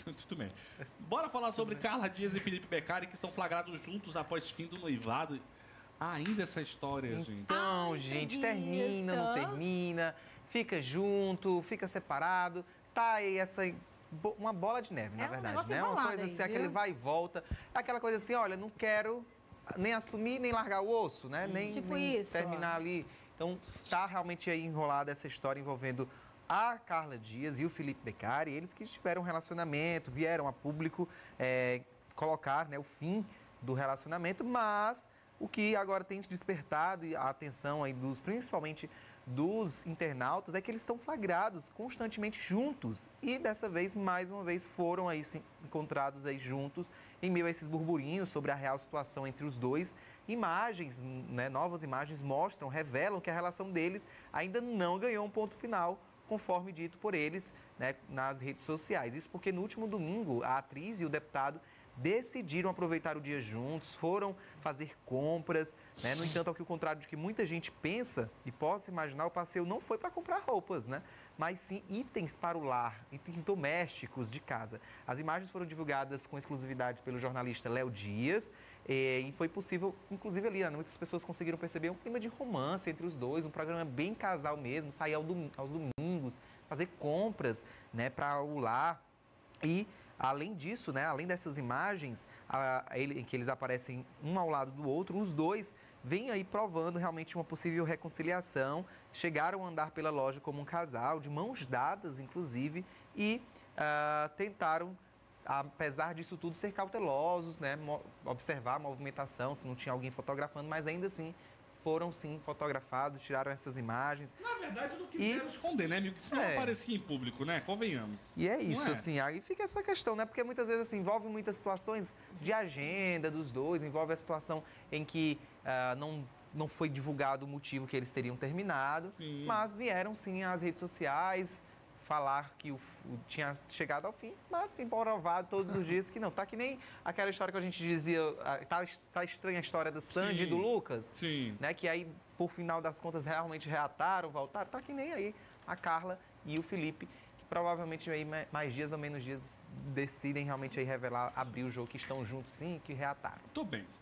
Tudo bem. Bora falar sobre Carla Dias e Felipe Beccari, que são flagrados juntos após fim do noivado. Ainda essa história, gente. Então, gente, termina, não termina, fica junto, fica separado. Tá aí uma bola de neve, na verdade, né? Uma coisa assim, aquele vai e volta. É aquela coisa assim, olha, não quero nem assumir, nem largar o osso, né? Nem isso, terminar ali. Então, tá realmente aí enrolada essa história envolvendo a Carla Dias e o Felipe Beccari, eles que tiveram um relacionamento, vieram a público colocar, né, o fim do relacionamento, mas o que agora tem despertado a atenção aí principalmente dos internautas é que eles estão flagrados constantemente juntos e dessa vez, mais uma vez, foram aí sim, encontrados aí juntos em meio a esses burburinhos sobre a real situação entre os dois. Imagens, né, novas imagens revelam que a relação deles ainda não ganhou um ponto final, conforme dito por eles, né, nas redes sociais. Isso porque no último domingo, a atriz e o deputado decidiram aproveitar o dia juntos, foram fazer compras, né? No entanto, ao que o contrário de que muita gente pensa e possa imaginar, o passeio não foi para comprar roupas, né? Mas sim itens para o lar, itens domésticos de casa. As imagens foram divulgadas com exclusividade pelo jornalista Léo Dias e foi possível, inclusive ali, né, muitas pessoas conseguiram perceber um clima de romance entre os dois, um programa bem casal mesmo, sair aos domingos, fazer compras, né, para o lar. E, além disso, né, além dessas imagens, em que eles aparecem um ao lado do outro, os dois vêm aí provando realmente uma possível reconciliação, chegaram a andar pela loja como um casal, de mãos dadas, inclusive, e tentaram, apesar disso tudo, ser cautelosos, né, observar a movimentação, se não tinha alguém fotografando, mas ainda assim foram sim fotografados, tiraram essas imagens. Na verdade, não quiseram esconder, né, amigo? Que isso não aparecia em público, né? Convenhamos. E é isso, assim, aí fica essa questão, né? Porque muitas vezes, assim, envolve muitas situações de agenda dos dois, envolve a situação em que não foi divulgado o motivo que eles teriam terminado, mas vieram sim às redes sociais falar que tinha chegado ao fim, mas tem provado todos os dias que não. Tá que nem aquela história que a gente dizia, tá estranha a história da Sandy e do Lucas, né? Que aí, por final das contas, realmente reataram, voltaram. Tá que nem aí a Carla e o Felipe, que provavelmente aí mais dias ou menos dias decidem realmente aí revelar, abrir o jogo, que estão juntos sim, que reataram. Tô bem.